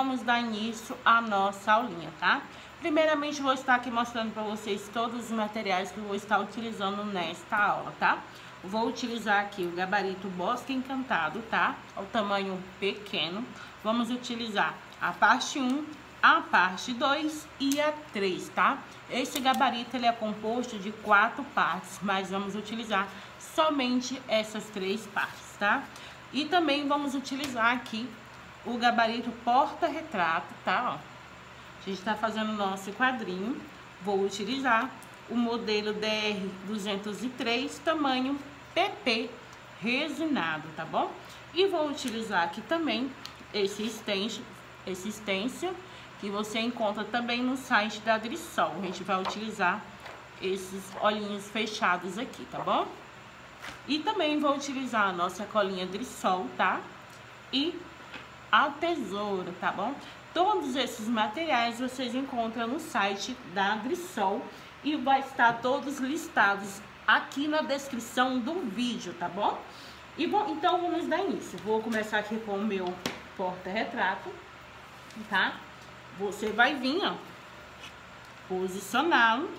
vamos dar início à nossa aulinha, tá? Primeiramente, vou estar aqui mostrando para vocês todos os materiais que eu vou estar utilizando nesta aula, tá? Vou utilizar aqui o gabarito Bosque Encantado, tá? O tamanho pequeno. Vamos utilizar a parte 1, a parte 2 e a 3, tá? Esse gabarito, ele é composto de 4 partes, mas vamos utilizar somente essas 3 partes, tá? E também vamos utilizar aqui o gabarito porta-retrato, tá? Ó, a gente tá fazendo o nosso quadrinho. Vou utilizar o modelo DR203, tamanho PP resinado, tá bom? E vou utilizar aqui também esse stencil que você encontra também no site da Drisol. A gente vai utilizar esses olhinhos fechados aqui, tá bom? E também vou utilizar a nossa colinha Drisol, tá? E a tesoura, tá bom? Todos esses materiais vocês encontram no site da Drisol e vai estar todos listados aqui na descrição do vídeo, tá bom? E bom, então vamos dar início. Vou começar aqui com o meu porta-retrato, tá? Você vai vir, ó, posicioná-lo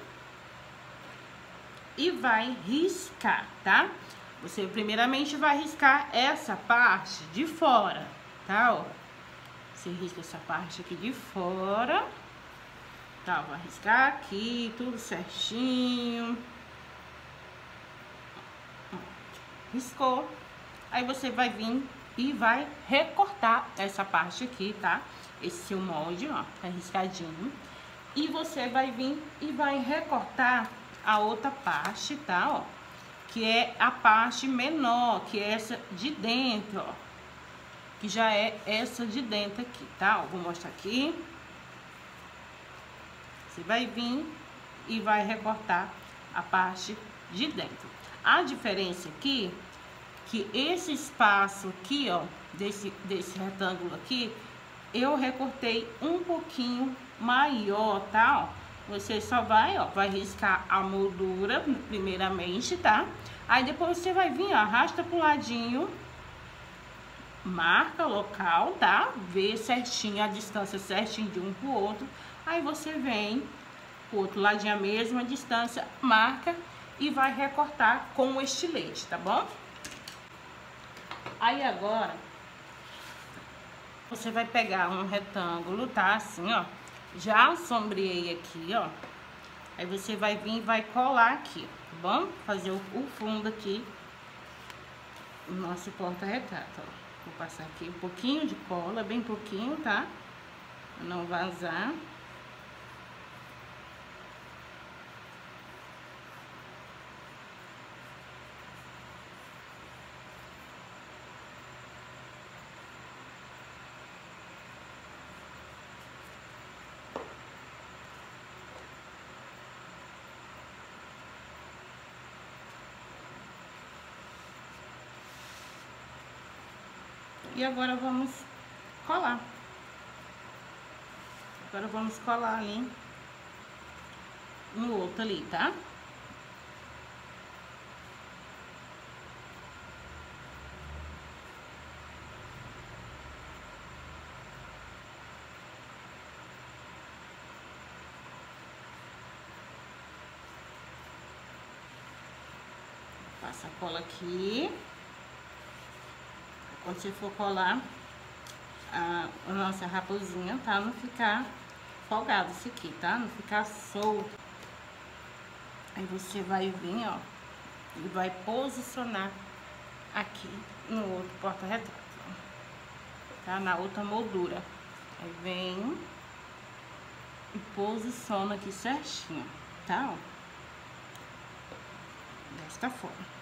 e vai riscar, tá? Você primeiramente vai riscar essa parte de fora, tá? Ó, você risca essa parte aqui de fora, tá? Vai riscar aqui, tudo certinho. Riscou. Aí você vai vir e vai recortar essa parte aqui, tá? Esse seu molde, ó, tá riscadinho. E você vai vir e vai recortar a outra parte, tá? Ó, que é a parte menor, que é essa de dentro, ó. Que já é essa de dentro aqui, tá? Ó, vou mostrar aqui. Você vai vir e vai recortar a parte de dentro. A diferença aqui, que esse espaço aqui, ó, desse retângulo aqui, eu recortei um pouquinho maior, tá? Ó, você só vai, ó, vai riscar a moldura primeiramente, tá? Aí depois você vai vir, ó, arrasta pro ladinho, marca o local, tá? Vê certinho a distância certinho de um pro outro. Aí você vem pro outro ladinho a mesma distância, marca e vai recortar com o estilete, tá bom? Aí agora você vai pegar um retângulo, tá? Assim, ó. Já sombreei aqui, ó. Aí você vai vir e vai colar aqui, tá bom? Fazer o fundo aqui o nosso porta-retrato, ó. Vou passar aqui um pouquinho de cola, bem pouquinho, tá? Pra não vazar. E agora vamos colar. Agora vamos colar ali no outro ali, tá? Passa a cola aqui. Quando você for colar a nossa raposinha, tá? Não ficar folgado isso aqui, tá? Não ficar solto. Aí você vai vir, ó, e vai posicionar aqui no outro porta-retrato, tá? Na outra moldura. Aí vem e posiciona aqui certinho, tá? Ó, desta forma.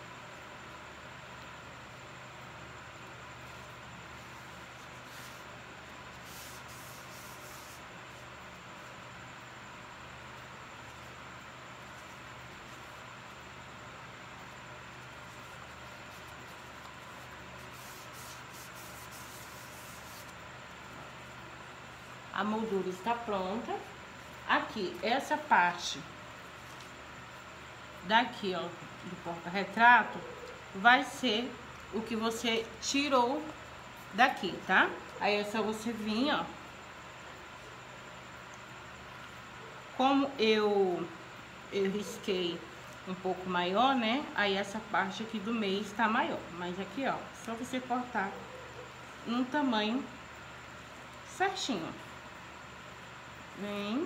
A moldura está pronta. Aqui, essa parte daqui, ó, do porta-retrato, vai ser o que você tirou daqui, tá? Aí é só você vir, ó, Como eu risquei um pouco maior, né? Aí essa parte aqui do meio está maior. Mas aqui, ó, só você cortar num tamanho certinho. Vem.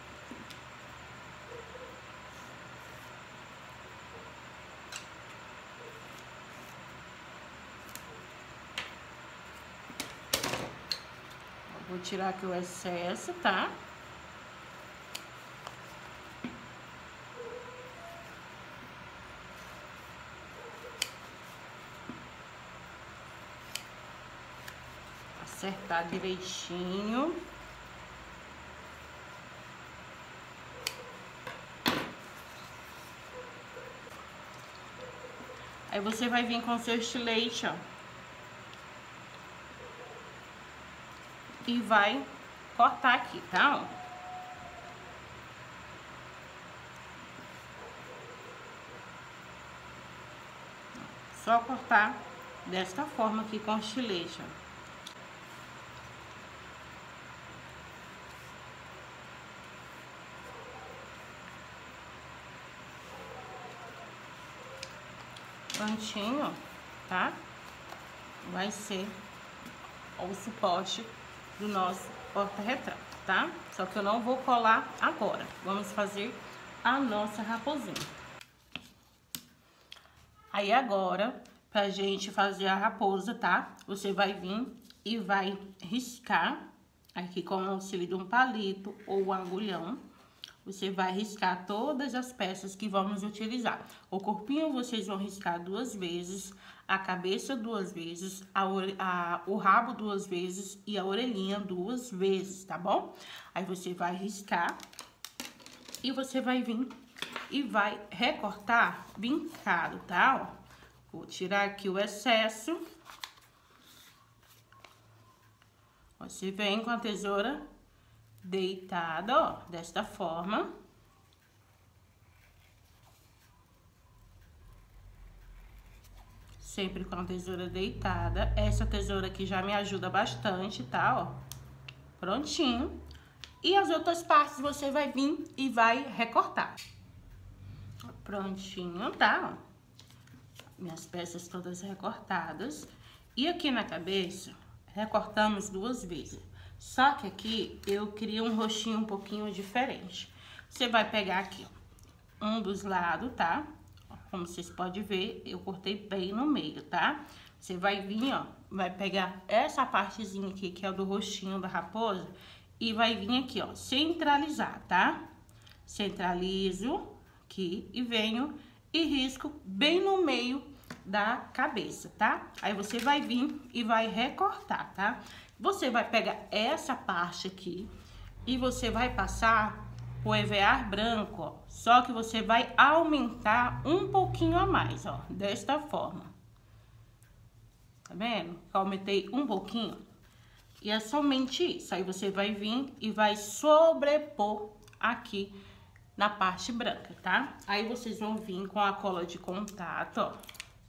Vou tirar aqui o excesso, tá? Acertar direitinho. Aí você vai vir com seu estilete, ó. E vai cortar aqui, tá? Ó. Só cortar desta forma aqui com o estilete, ó. Prontinho, tá? Vai ser o suporte do nosso porta-retrato, tá? Só que eu não vou colar agora. Vamos fazer a nossa raposinha. Aí agora, pra gente fazer a raposa, tá? Você vai vir e vai riscar aqui com o auxílio de um palito ou um agulhão. Você vai riscar todas as peças que vamos utilizar. O corpinho vocês vão riscar 2 vezes, a cabeça 2 vezes, o rabo 2 vezes e a orelhinha 2 vezes, tá bom? Aí você vai riscar e você vai vir e vai recortar vincado, tá? Ó, vou tirar aqui o excesso. Você vem com a tesoura deitada, ó, desta forma. Sempre com a tesoura deitada. Essa tesoura aqui já me ajuda bastante, tá, ó. Prontinho. E as outras partes você vai vir e vai recortar. Prontinho, tá, ó. Minhas peças todas recortadas. E aqui na cabeça, recortamos 2 vezes. Só que aqui eu queria um rostinho um pouquinho diferente. Você vai pegar aqui, ó, um dos lados, tá? Como vocês podem ver, eu cortei bem no meio, tá? Você vai vir, ó, vai pegar essa partezinha aqui, que é o do rostinho da raposa, e vai vir aqui, ó, centralizar, tá? Centralizo aqui e venho e risco bem no meio da cabeça, tá? Aí você vai vir e vai recortar, tá? Você vai pegar essa parte aqui e você vai passar o EVA branco, ó. Só que você vai aumentar um pouquinho a mais, ó, desta forma. Tá vendo? Eu aumentei um pouquinho. E é somente isso. Aí você vai vir e vai sobrepor aqui na parte branca, tá? Aí vocês vão vir com a cola de contato, ó.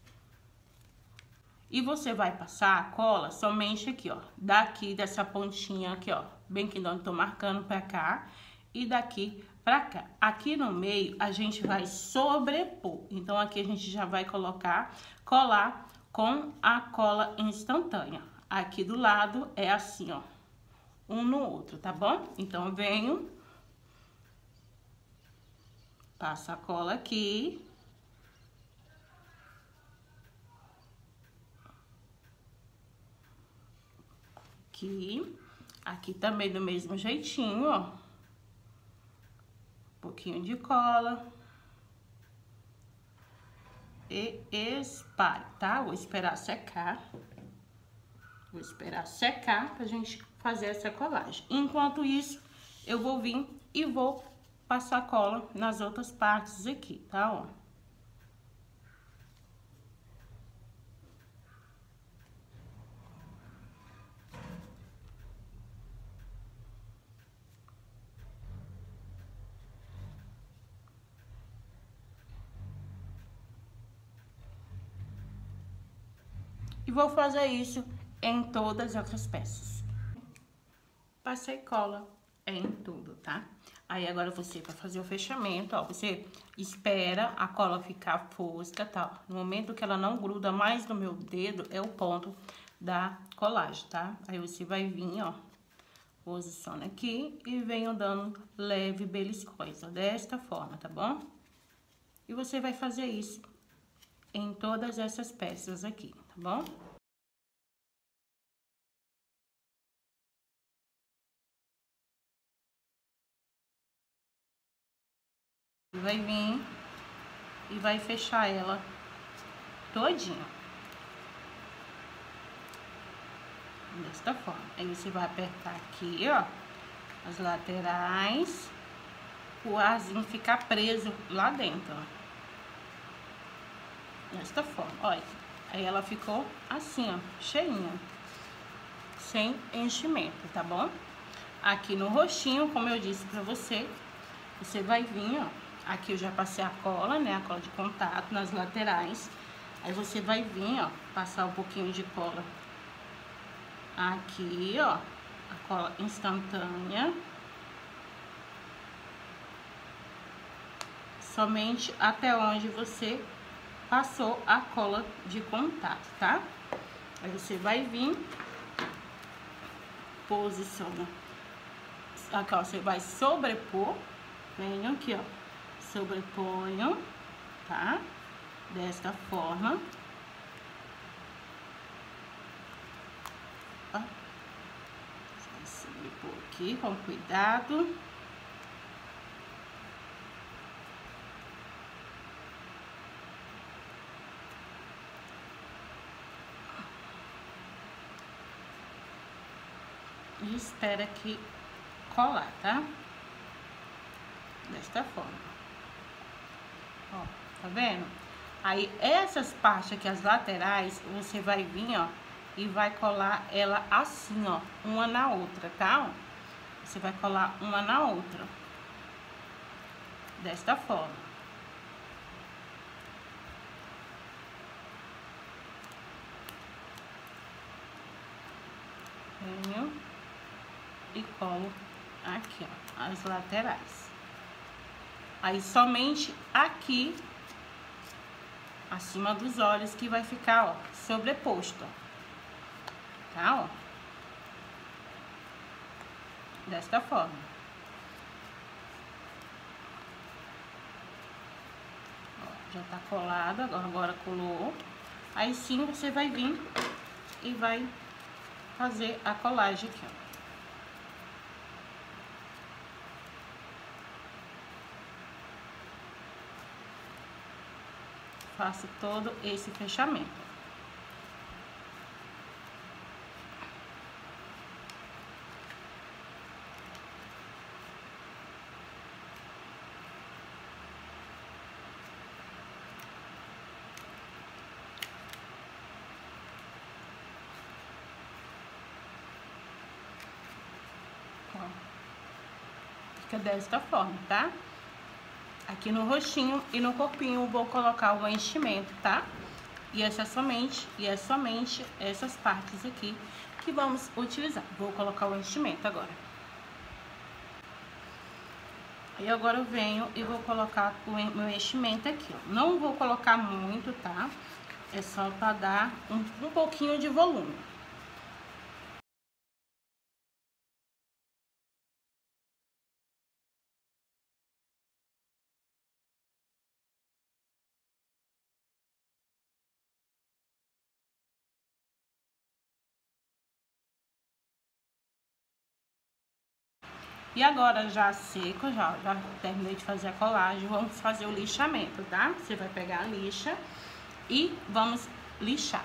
E você vai passar a cola somente aqui, ó, daqui dessa pontinha aqui, ó, bem que não tô marcando pra cá, e daqui pra cá. Aqui no meio a gente vai sobrepor, então aqui a gente já vai colar com a cola instantânea. Aqui do lado é assim, ó, um no outro, tá bom? Então eu venho, passo a cola aqui. Aqui também do mesmo jeitinho, ó. Um pouquinho de cola. E espalho, tá? Vou esperar secar. Vou esperar secar pra gente fazer essa colagem. Enquanto isso, eu vou vir e vou passar cola nas outras partes aqui, tá? Ó. E vou fazer isso em todas as outras peças. Passei cola em tudo, tá? Aí agora você vai fazer o fechamento, ó. Você espera a cola ficar fosca, tá? No momento que ela não gruda mais no meu dedo, é o ponto da colagem, tá? Aí você vai vir, ó, posiciona aqui e venho dando leve beliscões, ó, desta forma, tá bom? E você vai fazer isso em todas essas peças aqui, tá bom? Vai vir e vai fechar ela todinha. Desta forma. Aí você vai apertar aqui, ó, as laterais, o arzinho ficar preso lá dentro, ó. Desta forma, olha. Aí ela ficou assim, ó, cheinha, sem enchimento, tá bom? Aqui no roxinho, como eu disse pra você, você vai vir, ó. Aqui eu já passei a cola, né? A cola de contato nas laterais. Aí você vai vir, ó, passar um pouquinho de cola aqui, ó, a cola instantânea. Somente até onde você passou a cola de contato, tá? Aí você vai vir, posiciona. Aqui, ó, você vai sobrepor, venho aqui, ó, sobreponho, tá? Desta forma. Ó. Vai sobrepor aqui com cuidado. E espera aqui colar, tá? Desta forma. Ó, tá vendo? Aí, essas partes aqui, as laterais, você vai vir, ó, e vai colar ela assim, ó, uma na outra, tá? Você vai colar uma na outra. Desta forma. Venho e colo aqui, ó, as laterais. Aí, somente aqui, acima dos olhos, que vai ficar, ó, sobreposto, ó. Tá, ó? Desta forma. Ó, já tá colado, agora colou. Aí sim, você vai vir e vai fazer a colagem aqui, ó. Faço todo esse fechamento. Ó. Fica desta forma, tá? Aqui no roxinho e no corpinho eu vou colocar o enchimento, tá? E é somente essas partes aqui que vamos utilizar. Vou colocar o enchimento agora. E agora eu venho e vou colocar o meu enchimento aqui, ó. Não vou colocar muito, tá? É só pra dar um pouquinho de volume. E agora, já seco, já terminei de fazer a colagem, vamos fazer o lixamento, tá? Você vai pegar a lixa e vamos lixar.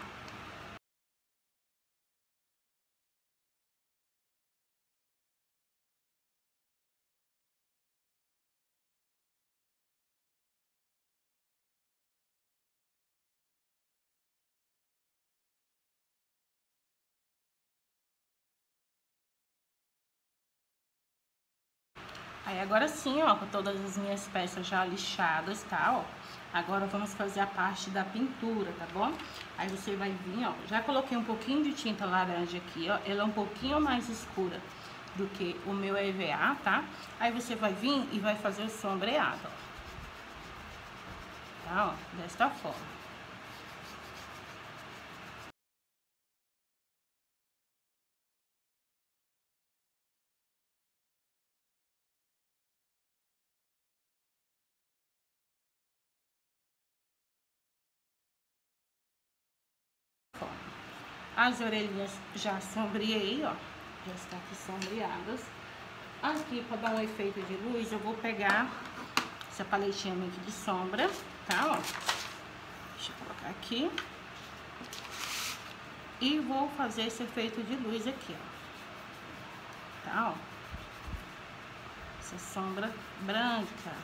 Aí agora sim, ó, com todas as minhas peças já lixadas, tá, ó. Agora vamos fazer a parte da pintura, tá bom? Aí você vai vir, ó, já coloquei um pouquinho de tinta laranja aqui, ó, ela é um pouquinho mais escura do que o meu EVA, tá? Aí você vai vir e vai fazer o sombreado, ó. Tá, ó, desta forma. As orelhinhas já sombreei, ó. Já está aqui sombreadas. Aqui, para dar um efeito de luz, eu vou pegar essa paletinha minha aqui de sombra, tá, ó. Deixa eu colocar aqui. E vou fazer esse efeito de luz aqui, ó. Tá, ó. Essa sombra branca.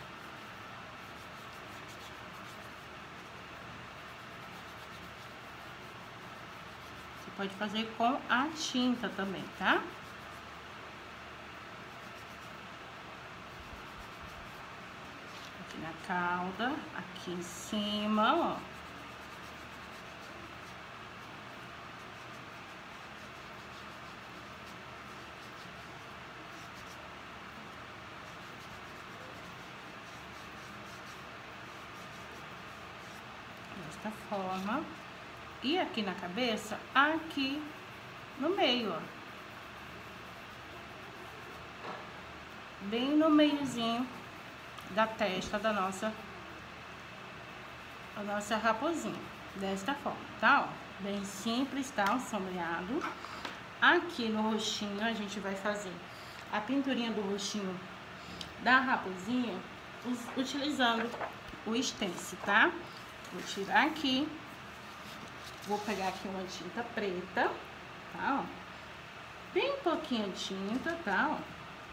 Pode fazer com a tinta também, tá? Aqui na cauda, aqui em cima, ó. Desta forma. E aqui na cabeça, aqui no meio, ó. Bem no meiozinho da testa da nossa raposinha. Desta forma, tá, ó? Bem simples, tá? O sombreado. Aqui no rostinho, a gente vai fazer a pinturinha do rostinho da raposinha utilizando o stencil, tá? Vou tirar aqui. Vou pegar aqui uma tinta preta, tá, ó. Bem pouquinha tinta, tá, ó.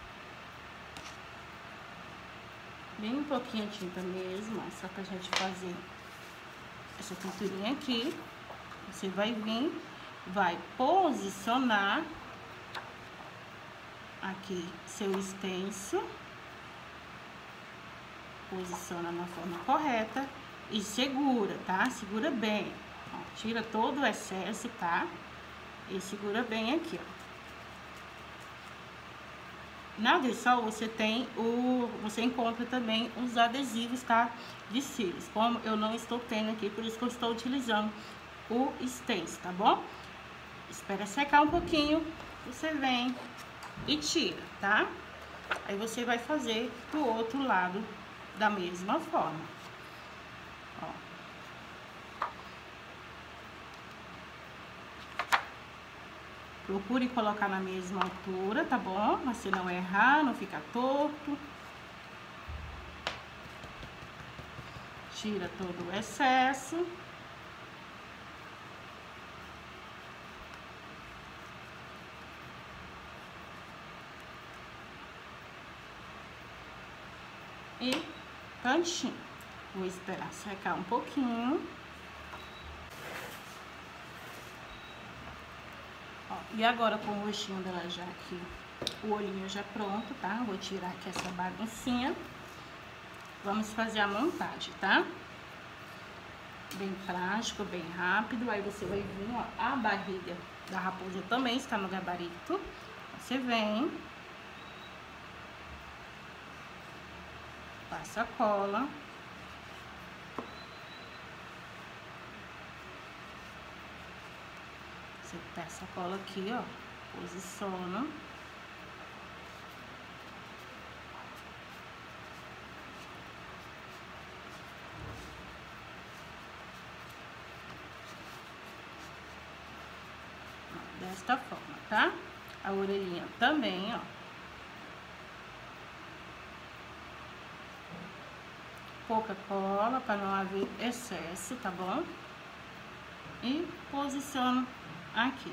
Bem pouquinha tinta mesmo, ó, só pra gente fazer essa pinturinha aqui. Você vai vir, vai posicionar aqui seu stencil. Posiciona na forma correta e segura, tá? Segura bem. Ó, tira todo o excesso, tá? E segura bem aqui, ó. Na Adersol você encontra também os adesivos, tá? De cílios. Como eu não estou tendo aqui, por isso que eu estou utilizando o stencil, tá bom? Espera secar um pouquinho, você vem e tira, tá? Aí você vai fazer pro outro lado da mesma forma. Ó. Procure colocar na mesma altura, tá bom? Mas se não errar, não fica torto. Tira todo o excesso. E prontinho. Vou esperar secar um pouquinho. Ó, e agora com o rostinho dela já aqui, o olhinho já pronto, tá? Vou tirar aqui essa baguncinha. Vamos fazer a montagem, tá? Bem prático, bem rápido. Aí você vai vir, ó, a barriga da raposa também está no gabarito. Você vem, passa a cola. Você passa a cola aqui, ó, posiciona. Desta forma, tá? A orelhinha também, ó. Pouca cola para não haver excesso, tá bom? E posiciono aqui.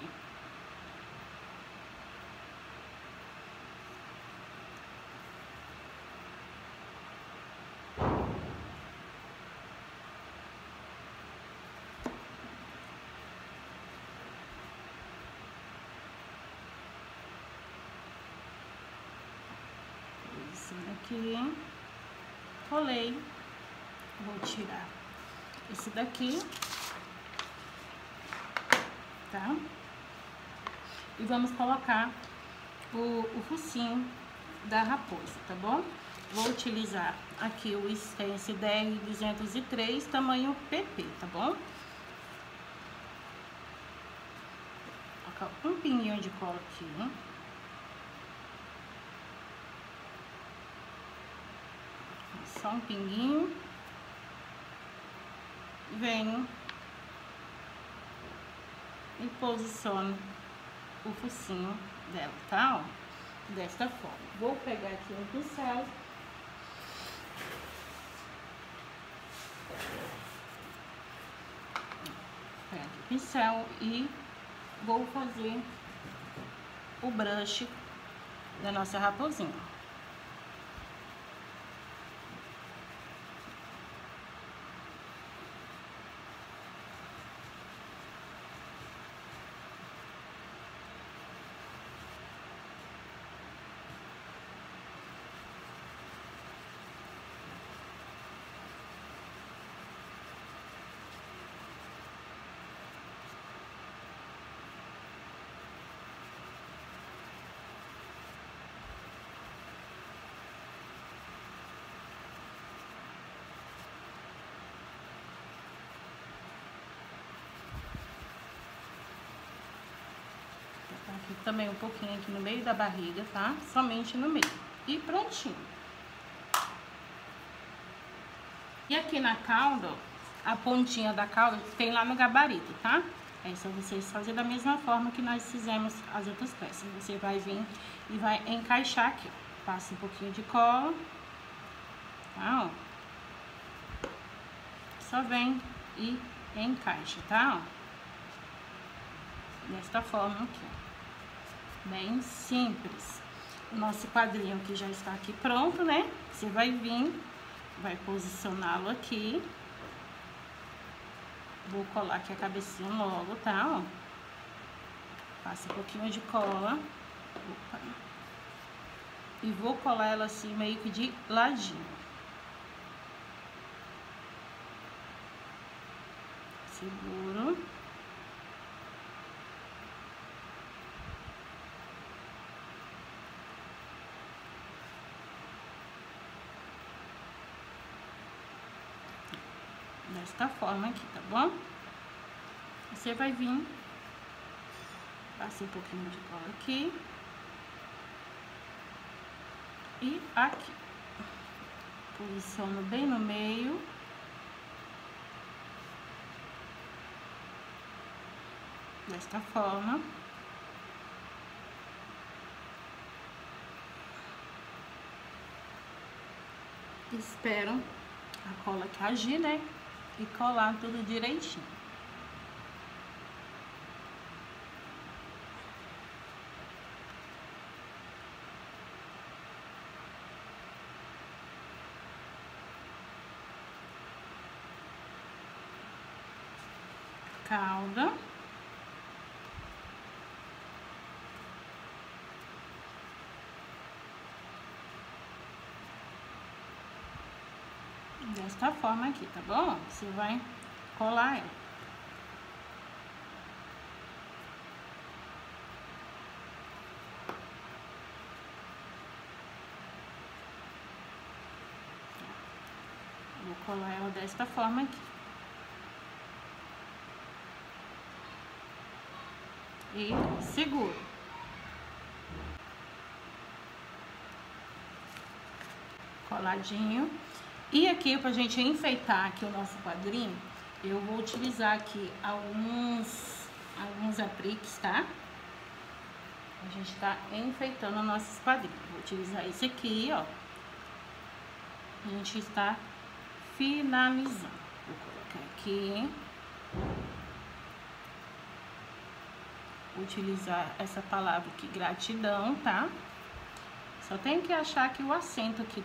Posiciono aqui. Rolei. Vou tirar esse daqui. Tá? E vamos colocar o focinho da raposa, tá bom? Vou utilizar aqui o stencil DR203, tamanho PP, tá bom? Vou colocar um pinguinho de cola aqui, hein? Só um pinguinho. Venho e posiciono o focinho dela, tá? Ó, desta forma. Vou pegar aqui um pincel. Pego o pincel e vou fazer o brush da nossa raposinha. Aqui também um pouquinho aqui no meio da barriga, tá? Somente no meio. E prontinho. E aqui na cauda, a pontinha da cauda tem lá no gabarito, tá? É só vocês fazerem da mesma forma que nós fizemos as outras peças. Você vai vir e vai encaixar aqui, ó. Passa um pouquinho de cola, tá? Ó. Só vem e encaixa, tá? Ó. Desta forma aqui, ó. Bem simples. O nosso quadrinho aqui já está aqui pronto, né? Você vai vir, vai posicioná-lo aqui. Vou colar aqui a cabecinha logo, tá? Ó. Passa um pouquinho de cola. Opa. E vou colar ela assim, meio que de ladinho. Seguro. Desta forma aqui, tá bom? Você vai vir, passa um pouquinho de cola aqui e aqui. Posiciono bem no meio. Desta forma. Espero a cola que agir, né? E colar tudo direitinho. Cauda. Desta forma aqui, tá bom? Você vai colar ela. Vou colar ela desta forma aqui. E seguro. Coladinho. E aqui, pra gente enfeitar aqui o nosso quadrinho, eu vou utilizar aqui alguns apliques, tá? A gente tá enfeitando nossos quadrinhos. Vou utilizar esse aqui, ó. A gente está finalizando. Vou colocar aqui. Vou utilizar essa palavra aqui, gratidão, tá? Só tenho que achar aqui o acento aqui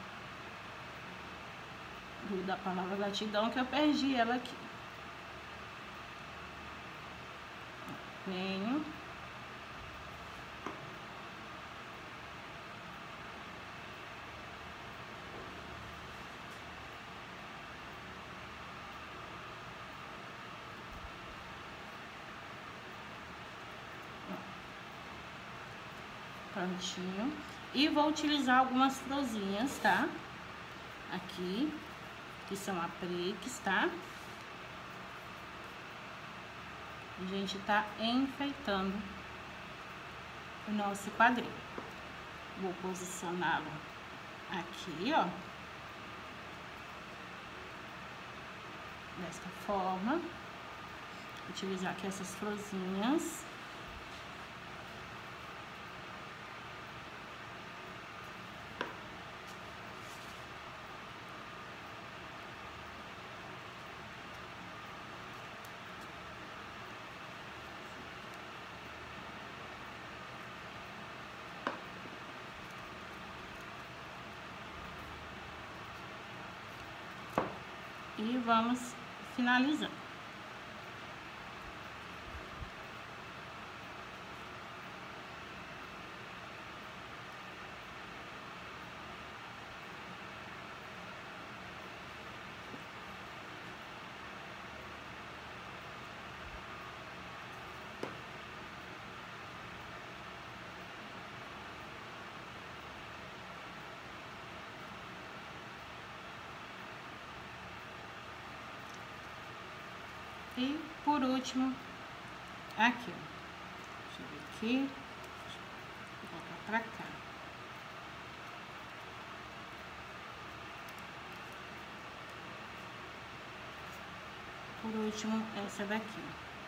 da palavra gratidão, que eu perdi ela aqui. Venho. Prontinho. E vou utilizar algumas florzinhas, tá? Aqui, que são apliques, tá? A gente tá enfeitando o nosso quadril. Vou posicioná-lo aqui, ó. Desta forma. Utilizar aqui essas florzinhas. E vamos finalizando. E por último, aqui, ó. Deixa eu ver aqui. Vou voltar pra cá. Por último, essa daqui.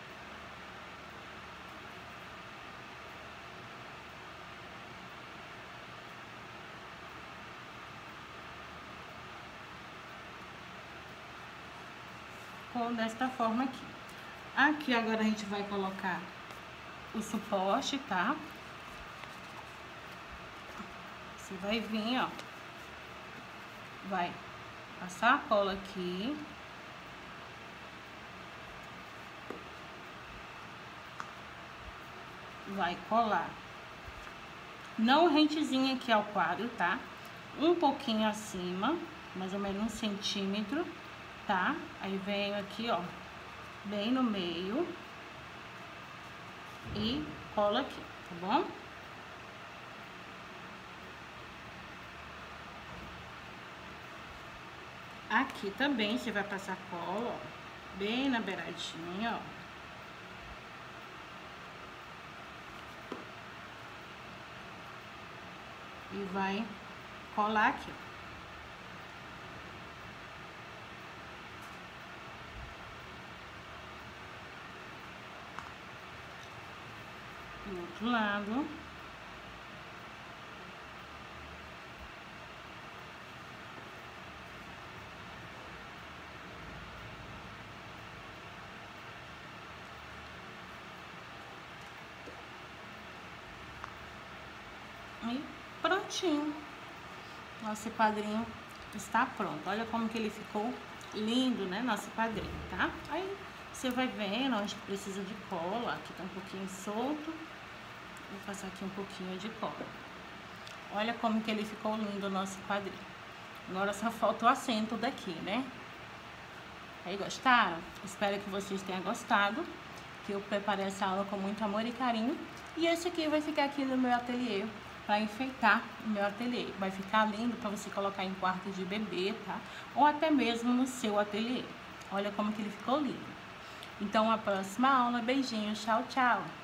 Desta forma aqui. Aqui agora a gente vai colocar o suporte, tá? Você vai vir, ó. Vai passar a cola aqui. Vai colar. Não rentezinho aqui ao quadro, tá? Um pouquinho acima, mais ou menos 1 centímetro. Tá? Aí venho aqui, ó, bem no meio e colo aqui, tá bom? Aqui também você vai passar cola, ó, bem na beiradinha, ó. E vai colar aqui, ó. Do outro lado. E prontinho. Nosso quadrinho está pronto. Olha como que ele ficou lindo, né? Nosso quadrinho, tá? Aí você vai vendo onde precisa de cola. Aqui tá um pouquinho solto. Vou passar aqui um pouquinho de cola. Olha como que ele ficou lindo o nosso quadrinho. Agora só falta o acento daqui, né? Aí, gostaram? Espero que vocês tenham gostado. Que eu preparei essa aula com muito amor e carinho. E esse aqui vai ficar aqui no meu ateliê para enfeitar o meu ateliê. Vai ficar lindo para você colocar em quarto de bebê, tá? Ou até mesmo no seu ateliê. Olha como que ele ficou lindo. Então, a próxima aula. Beijinhos. Tchau, tchau.